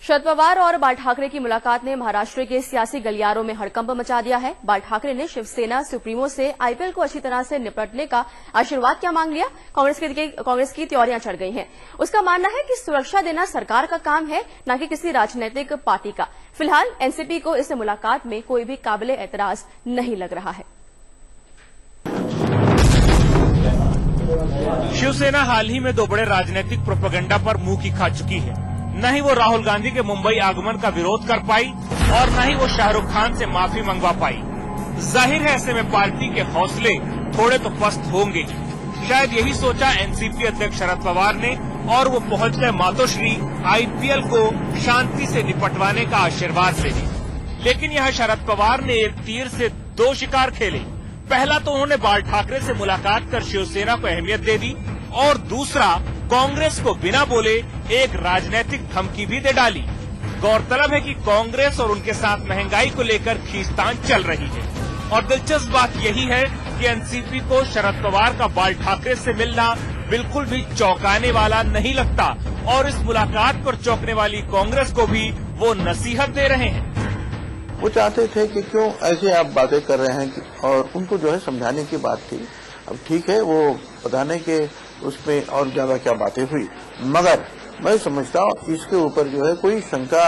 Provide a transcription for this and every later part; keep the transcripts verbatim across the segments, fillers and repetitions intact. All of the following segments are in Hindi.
शरद पवार और बाल ठाकरे की मुलाकात ने महाराष्ट्र के सियासी गलियारों में हड़कंप मचा दिया है। बाल ठाकरे ने शिवसेना सुप्रीमो से आईपीएल को अच्छी तरह से निपटने का आशीर्वाद क्या मांग लिया। कांग्रेस की कांग्रेस की त्योरियां चढ़ गई हैं। उसका मानना है कि सुरक्षा देना सरकार का काम है, न कि किसी राजनीतिक पार्टी का। फिलहाल एनसीपी को इस मुलाकात में कोई भी काबिले एतराज नहीं लग रहा है। शिवसेना हाल ही में दो बड़े राजनीतिक प्रोपेगेंडा पर मुंह की खा चुकी है। न ही वो राहुल गांधी के मुंबई आगमन का विरोध कर पाई और न ही वो शाहरुख खान से माफी मंगवा पाई। जाहिर है ऐसे में पार्टी के हौसले थोड़े तो पस्त होंगे। शायद यही सोचा एनसीपी अध्यक्ष शरद पवार ने और वो पहुंच गए मातोश्री आईपीएल को शांति से निपटवाने का आशीर्वाद लेने। लेकिन यहाँ शरद पवार ने एक तीर से दो शिकार खेले। पहला तो उन्होंने बाल ठाकरे से मुलाकात कर शिवसेना को अहमियत दे दी और दूसरा कांग्रेस को बिना बोले एक राजनीतिक धमकी भी दे डाली। गौरतलब है कि कांग्रेस और उनके साथ महंगाई को लेकर खींचतान चल रही है और दिलचस्प बात यही है कि एनसीपी को शरद पवार का बाल ठाकरे से मिलना बिल्कुल भी चौंकाने वाला नहीं लगता और इस मुलाकात पर चौंकने वाली कांग्रेस को भी वो नसीहत दे रहे हैं। वो चाहते थे कि क्यों ऐसे आप बातें कर रहे हैं और उनको जो है समझाने की बात थी। अब ठीक है, वो बताने के उसमें और ज्यादा क्या बातें हुई, मगर मैं समझता हूँ इसके ऊपर जो है कोई शंका,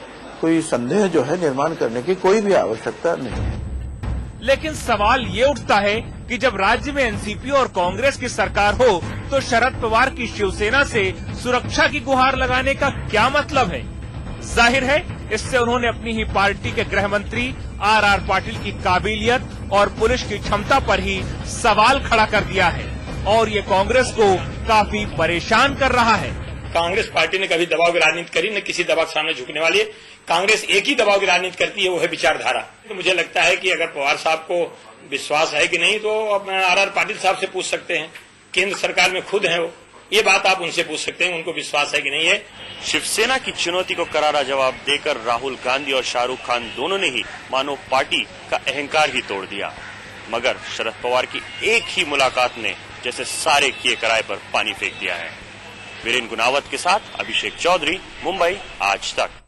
कोई संदेह जो है निर्माण करने की कोई भी आवश्यकता नहीं है। लेकिन सवाल ये उठता है कि जब राज्य में एनसीपी और कांग्रेस की सरकार हो तो शरद पवार की शिवसेना से सुरक्षा की गुहार लगाने का क्या मतलब है। जाहिर है इससे उन्होंने अपनी ही पार्टी के गृह मंत्री आर आर पाटिल की काबिलियत और पुलिस की क्षमता पर ही सवाल खड़ा कर दिया है और ये कांग्रेस को काफी परेशान कर रहा है। कांग्रेस पार्टी ने कभी दबाव की राजनीति करी, न किसी दबाव के सामने झुकने वाली है। कांग्रेस एक ही दबाव की राजनीति करती है, वो है विचारधारा। तो मुझे लगता है कि अगर पवार साहब को विश्वास है कि नहीं तो आप आर आर पाटिल साहब से पूछ सकते हैं। केंद्र सरकार में खुद है वो, ये बात आप उनसे पूछ सकते हैं, उनको विश्वास है कि नहीं है। शिवसेना की चुनौती को करारा जवाब देकर राहुल गांधी और शाहरुख खान दोनों ने ही मानो पार्टी का अहंकार ही तोड़ दिया। मगर शरद पवार की एक ही मुलाकात ने जैसे सारे किए कराए पर पानी फेंक दिया है। वीरेन गुनावत के साथ अभिषेक चौधरी, मुंबई आज तक।